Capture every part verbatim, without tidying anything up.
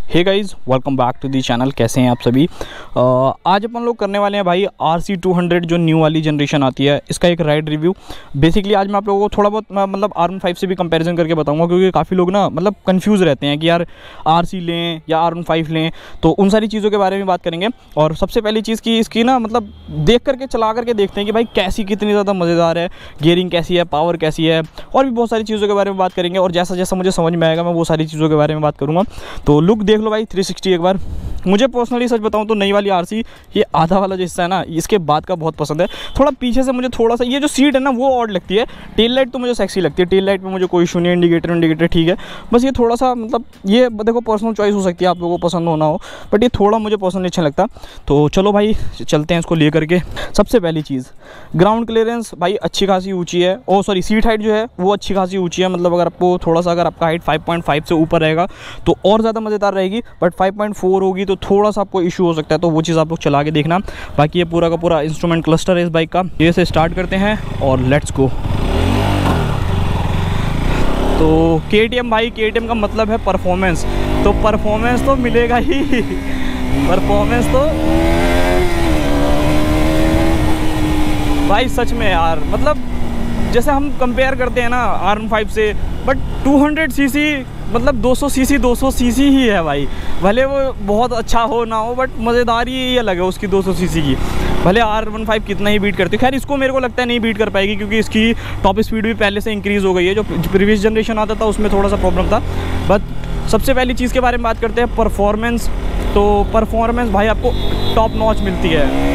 Hey guys, welcome back to the channel. कैसे हैं आप सभी। आ, आज अपन लोग करने वाले हैं भाई आर सी टू हंड्रेड जो न्यू वाली जनरेशन आती है, इसका एक राइड रिव्यू। बेसिकली आज मैं आप लोगों को थोड़ा बहुत मतलब आर वन फाइव से भी कंपैरिजन करके बताऊंगा, क्योंकि काफ़ी लोग ना मतलब कंफ्यूज रहते हैं कि यार आर सी लें या आर वन फाइव लें। तो उन सारी चीज़ों के बारे में बात करेंगे। और सबसे पहली चीज़ की इसकी ना मतलब देख करके चला करके देखते हैं कि भाई कैसी कितनी ज़्यादा मज़ेदार है, गियरिंग कैसी है, पावर कैसी है, और भी बहुत सारी चीज़ों के बारे में बात करेंगे। और जैसा जैसा मुझे समझ में आएगा मैं वो सारी चीज़ों के बारे में बात करूँगा। तो लुक देख लो भाई थ्री सिक्सटी एक बार। मुझे पर्सनली सच बताऊं तो नई वाली आरसी ये आधा वाला जो हिस्सा है ना, इसके बाद का बहुत पसंद है। थोड़ा पीछे से मुझे थोड़ा सा ये जो सीट है ना वो ऑड लगती है। टेल लाइट तो मुझे सेक्सी लगती है, टेल लाइट में मुझे कोई इशू नहीं, इंडिकेटर इंडिकेटर ठीक है। बस ये थोड़ा सा मतलब ये देखो पर्सनल चॉइस हो सकती है, आप लोगों को पसंद होना हो, बट ये थोड़ा मुझे पर्सनली अच्छा लगता। तो चलो भाई चलते हैं इसको ले करके। सबसे पहली चीज़ ग्राउंड क्लियरेंस भाई अच्छी खासी ऊँची है। ओ सॉरी सीट हाइट जो है वो अच्छी खासी ऊँची है। मतलब अगर आपको थोड़ा सा अगर आपका हाइट फाइव पॉइंट फाइव से ऊपर रहेगा तो और ज़्यादा मज़ेदार रहेगी, बट फाइव पॉइंट फोर होगी तो थोड़ा सा आपको इशू हो सकता है। तो वो चीज़ आप लोग चला के देखना। बाकी ये पूरा का पूरा इंस्ट्रूमेंट क्लस्टर है इस बाइक का। ये से स्टार्ट करते हैं और लेट्स गो। तो के टी एम भाई, के टी एम का मतलब है परफॉर्मेंस, तो परफॉर्मेंस तो मिलेगा ही। परफॉर्मेंस तो भाई सच में यार मतलब जैसे हम कंपेयर करते हैं ना आर वन फाइव से, but two hundred C C मतलब दो सौ सी सी दो सौ सी सी ही है भाई। भले वो बहुत अच्छा हो ना हो, बट मज़ेदारी ही अलग है उसकी दो सौ सी सी की। भले आर वन फाइव कितना ही बीट करती है, खैर इसको मेरे को लगता है नहीं बीट कर पाएगी, क्योंकि इसकी टॉप स्पीड भी पहले से इंक्रीज़ हो गई है। जो प्रीवियस जनरेशन आता था उसमें थोड़ा सा प्रॉब्लम था। बट सबसे पहली चीज़ के बारे में बात करते हैं परफॉर्मेंस। तो परफॉर्मेंस भाई आपको टॉप नॉच मिलती है।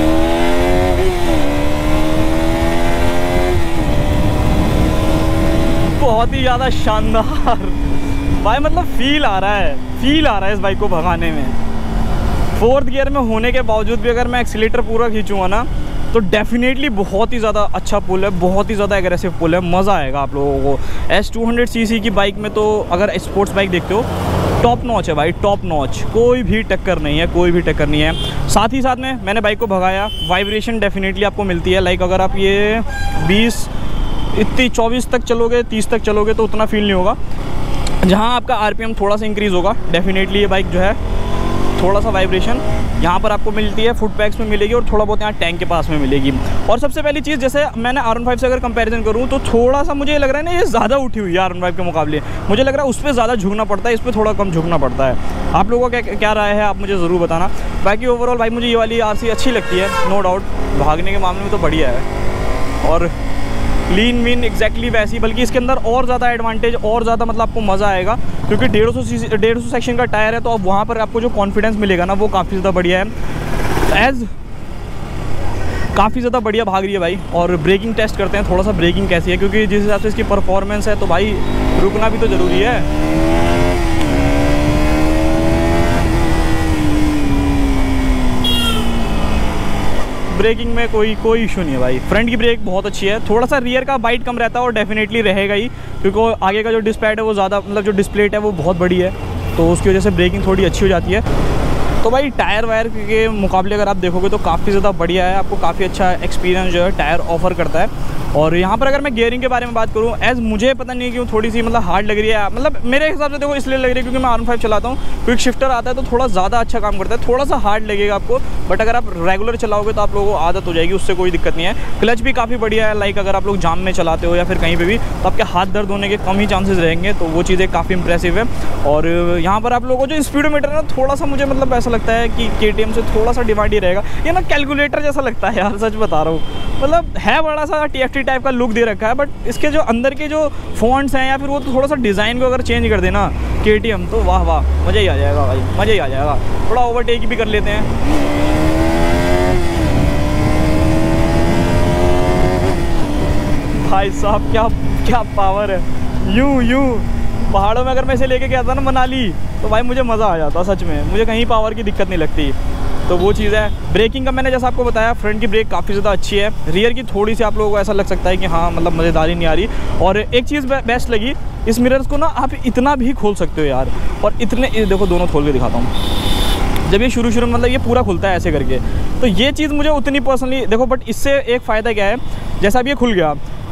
बहुत ही ज़्यादा शानदार भाई, मतलब फील आ रहा है, फील आ रहा है इस बाइक को भगाने में। फोर्थ गियर में होने के बावजूद भी अगर मैं एक्सीलेटर पूरा खींचूँगा ना तो डेफिनेटली बहुत ही ज़्यादा अच्छा पुल है, बहुत ही ज़्यादा एग्रेसिव पुल है। मज़ा आएगा आप लोगों को। S two hundred C C की बाइक में तो अगर स्पोर्ट्स बाइक देखते हो टॉप नॉच है भाई, टॉप नॉच, कोई भी टक्कर नहीं है, कोई भी टक्कर नहीं है। साथ ही साथ में मैंने बाइक को भगाया, वाइब्रेशन डेफिनेटली आपको मिलती है। लाइक अगर आप ये बीस इतनी चौबीस तक चलोगे, तीस तक चलोगे तो उतना फील नहीं होगा। जहाँ आपका आरपीएम थोड़ा सा इंक्रीज़ होगा डेफिनेटली ये बाइक जो है थोड़ा सा वाइब्रेशन यहाँ पर आपको मिलती है, फुट पैक्स में मिलेगी और थोड़ा बहुत यहाँ टैंक के पास में मिलेगी। और सबसे पहली चीज़ जैसे मैंने आर वन फाइव से अगर कंपैरिजन करूँ तो थोड़ा सा मुझे लग रहा है ना ये ज़्यादा उठी हुई है आर वन फाइव के मुकाबले। मुझे लग रहा है उस पर ज़्यादा झुकना पड़ता है, इस पर थोड़ा कम झुकना पड़ता है। आप लोगों का क्या, क्या राय है आप मुझे ज़रूर बताना। बाकी ओवरऑल भाई मुझे ये वाली आर सी अच्छी लगती है, नो डाउट। भागने के मामले में तो बढ़िया है और लीन वीन एग्जैक्टली वैसी, बल्कि इसके अंदर और ज़्यादा एडवांटेज और ज़्यादा मतलब आपको मज़ा आएगा, क्योंकि डेढ़ सौ सी डेढ़ सौ सेक्शन का टायर है। तो अब वहाँ पर आपको जो कॉन्फिडेंस मिलेगा ना वो काफ़ी ज़्यादा बढ़िया है। एज काफ़ी ज़्यादा बढ़िया भाग रही है भाई। और ब्रेकिंग टेस्ट करते हैं थोड़ा सा, ब्रेकिंग कैसी है, क्योंकि जिस हिसाब से इसकी परफॉर्मेंस है तो भाई रुकना भी तो ज़रूरी है। ब्रेकिंग में कोई कोई इशू नहीं है भाई। फ्रंट की ब्रेक बहुत अच्छी है, थोड़ा सा रियर का बाइट कम रहता है और डेफिनेटली रहेगा ही, क्योंकि आगे का जो डिस्प्ले है वो ज़्यादा मतलब जो डिस्प्ले है वो बहुत बड़ी है, तो उसकी वजह से ब्रेकिंग थोड़ी अच्छी हो जाती है। तो भाई टायर वायर के मुकाबले अगर आप देखोगे तो काफ़ी ज़्यादा बढ़िया है, आपको काफ़ी अच्छा एक्सपीरियंस जो है टायर ऑफर करता है। और यहाँ पर अगर मैं गियरिंग के बारे में बात करूँ, एज मुझे पता नहीं क्यों थोड़ी सी मतलब हार्ड लग रही है। मतलब मेरे हिसाब से देखो इसलिए लग रही है क्योंकि मैं आर वन फाइव चलाता हूँ, क्विक शिफ्टर आता है तो थोड़ा ज़्यादा अच्छा काम करता है, थोड़ा सा हार्ड लगेगा आपको। बट अगर आप रेगुलर चलाओगे तो आप लोगों को आदत हो जाएगी, उससे कोई दिक्कत नहीं है। क्लच भी काफ़ी बढ़िया है, लाइक अगर आप लोग जाम में चलाते हो या फिर कहीं पर भी तो आपके हाथ दर्द होने के कम ही चांसेस रहेंगे, तो वो चीज़ें काफ़ी इंप्रेसिव है। और यहाँ पर आप लोगों को जो स्पीडोमीटर है ना थोड़ा सा मुझे मतलब ऐसा लगता है कि के टी एम से थोड़ा सा डिमांड ही रहेगा। ये ना कैलकुलेटर जैसा लगता है यार, सच बता रहा हूँ। मतलब है बड़ा सा टी एफ टी टाइप का लुक दे रखा है, बट इसके जो अंदर के जो फॉन्ट्स हैं या फिर वो तो थोड़ा सा डिज़ाइन को अगर चेंज कर देना के टी एम तो वाह वाह मज़ा ही आ जाएगा भाई, मज़ा ही आ जाएगा। थोड़ा ओवरटेक भी कर लेते हैं। भाई साहब क्या क्या पावर है। यूं यूं पहाड़ों में अगर मैं इसे लेके गया था ना मनाली तो भाई मुझे मज़ा आ जाता सच में, मुझे कहीं पावर की दिक्कत नहीं लगती। तो वो चीज़ है। ब्रेकिंग का मैंने जैसा आपको बताया, फ्रंट की ब्रेक काफ़ी ज़्यादा अच्छी है, रियर की थोड़ी सी आप लोगों को ऐसा लग सकता है कि हाँ मतलब मज़ेदारी नहीं आ रही। और एक चीज़ बेस्ट लगी, इस मिरर्स को ना आप इतना भी खोल सकते हो यार, और इतने देखो दोनों खोल के दिखाता हूँ। जब ये शुरू शुरू में मतलब ये पूरा खुलता है ऐसे करके, तो ये चीज़ मुझे उतनी पर्सनली देखो, बट इससे एक फ़ायदा क्या है, जैसा अब ये खुल गया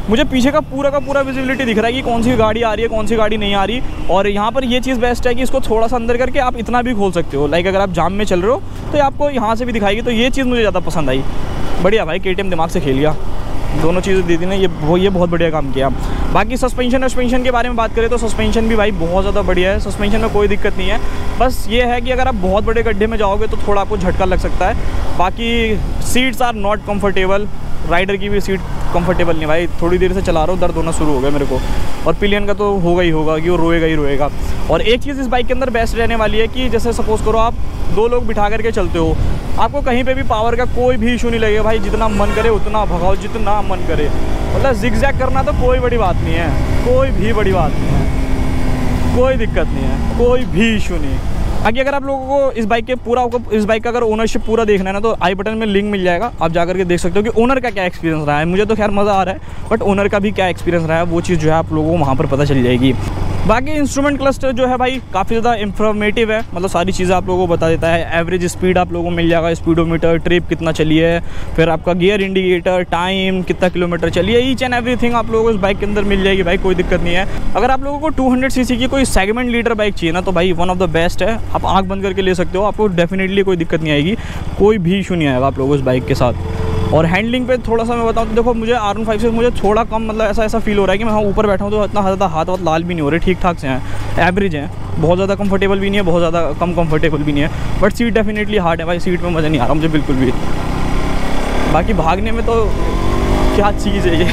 मुझे पीछे का पूरा का पूरा विजिबिलिटी दिख रहा है कि कौन सी गाड़ी आ रही है, कौन सी गाड़ी नहीं आ रही। और यहाँ पर ये चीज़ बेस्ट है कि इसको थोड़ा सा अंदर करके आप इतना भी खोल सकते हो। लाइक अगर आप जाम में चल रहे हो तो ये आपको यहाँ से भी दिखाएगी। तो ये चीज़ मुझे ज़्यादा पसंद आई। बढ़िया भाई, के टी एम दिमाग से खेल गया, दोनों चीज़ें दी थी ना, ये वो ये बहुत बढ़िया काम किया। बाकी सस्पेंशन सस्पेंशन के बारे में बात करें तो सस्पेंशन भी भाई बहुत ज़्यादा बढ़िया है। सस्पेंशन में कोई दिक्कत नहीं है, बस ये है कि अगर आप बहुत बड़े गड्ढे में जाओगे तो थोड़ा आपको झटका लग सकता है। बाकी seats are not comfortable, rider की भी सीट कंफर्टेबल नहीं भाई। थोड़ी देर से चला रहा हूँ, दर्द होना शुरू हो गया मेरे को। और पिलियन का तो होगा ही होगा कि वो रोएगा ही रोएगा। और एक चीज़ इस बाइक के अंदर बेस्ट रहने वाली है कि जैसे सपोज़ करो आप दो लोग बिठा करके चलते हो, आपको कहीं पे भी पावर का कोई भी इशू नहीं लगेगा भाई। जितना मन करे उतना भगाओ, जितना मन करे। मतलब जिगजैग करना तो कोई बड़ी बात नहीं है, कोई भी बड़ी बात नहीं है, कोई दिक्कत नहीं है, कोई भी इशू नहीं। बाकी अगर आप लोगों को इस बाइक के पूरा इस बाइक का अगर ओनरशिप पूरा देखना है ना तो आई बटन में लिंक मिल जाएगा, आप जाकर के देख सकते हो कि ओनर का क्या एक्सपीरियंस रहा है। मुझे तो खैर मज़ा आ रहा है, बट ओनर का भी क्या एक्सपीरियंस रहा है वो चीज़ जो है आप लोगों को वहाँ पर पता चल जाएगी। बाकी इंस्ट्रूमेंट क्लस्टर जो है भाई काफ़ी ज़्यादा इंफॉर्मेटिव है, मतलब सारी चीज़ें आप लोगों को बता देता है। एवरेज स्पीड आप लोगों को मिल जाएगा, स्पीडोमीटर, ट्रिप कितना चली है, फिर आपका गियर इंडिकेटर, टाइम, कितना किलोमीटर चली है, ईच एंड एवरीथिंग आप लोगों को इस बाइक के अंदर मिल जाएगी भाई, कोई दिक्कत नहीं है। अगर आप लोगों को टू हंड्रेड सी सी की कोई सेगमेंट लीडर बाइक चाहिए ना तो भाई वन ऑफ द बेस्ट है, आप आँख बंद करके ले सकते हो, आपको डेफिनेटली कोई दिक्कत नहीं आएगी, कोई भी इशू नहीं आएगा आप लोगों को इस बाइक के साथ। और हैंडलिंग पे थोड़ा सा मैं बताऊँ तो देखो मुझे आर वन फाइव से मुझे थोड़ा कम मतलब ऐसा ऐसा फील हो रहा है कि मैं ऊपर बैठा हूँ तो इतना ज़्यादा हाथ वाथ लाल भी नहीं हो रहे, ठीक ठाक से हैं, एवरेज हैं, बहुत ज़्यादा कंफर्टेबल भी नहीं है, बहुत ज़्यादा कम कंफर्टेबल भी नहीं है। बट सीट डेफिनेटली हार्ड है भाई, सीट में मज़ा नहीं आ रहा मुझे बिल्कुल भी। बाकी भागने में तो क्या चीज़ है ये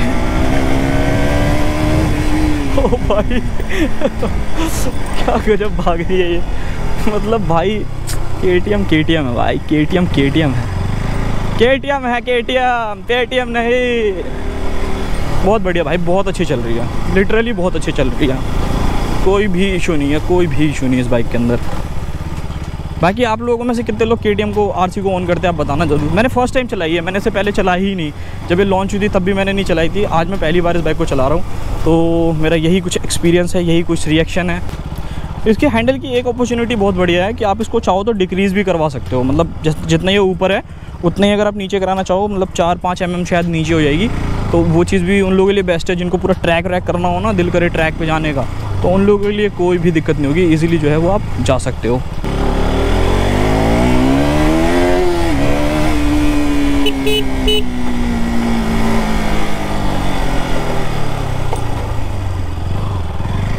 ओ भाई क्या गजब भाग रही है ये, मतलब भाई K T M K T M है भाई, K T M K T M है, के टी एम है, के टी एम पे टी एम नहीं। बहुत बढ़िया भाई, बहुत अच्छी चल रही है, लिटरली बहुत अच्छी चल रही है, कोई भी इशू नहीं है, कोई भी इशू नहीं है इस बाइक के अंदर। बाकी आप लोगों में से कितने लोग के टी एम को आर सी को ऑन करते हैं आप बताना जरूर। मैंने फर्स्ट टाइम चलाई है, मैंने इससे पहले चलाई ही नहीं, जब ये लॉन्च हुई थी तब भी मैंने नहीं चलाई थी। आज मैं पहली बार इस बाइक को चला रहा हूँ, तो मेरा यही कुछ एक्सपीरियंस है, यही कुछ रिएक्शन है। इसके हैंडल की एक अपॉर्चुनिटी बहुत बढ़िया है कि आप इसको चाहो तो डिक्रीज़ भी करवा सकते हो, मतलब जितना ये ऊपर है उतना ही अगर आप नीचे कराना चाहो, मतलब चार पाँच एम एम शायद नीचे हो जाएगी, तो वो चीज़ भी उन लोगों के लिए बेस्ट है जिनको पूरा ट्रैक व्रैक करना हो ना, दिल करे ट्रैक पे जाने का, तो उन लोगों के लिए कोई भी दिक्कत नहीं होगी, ईजिली जो है वो आप जा सकते हो।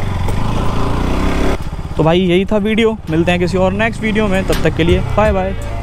तो भाई यही था वीडियो, मिलते हैं किसी और नेक्स्ट वीडियो में, तब तक के लिए बाय बाय।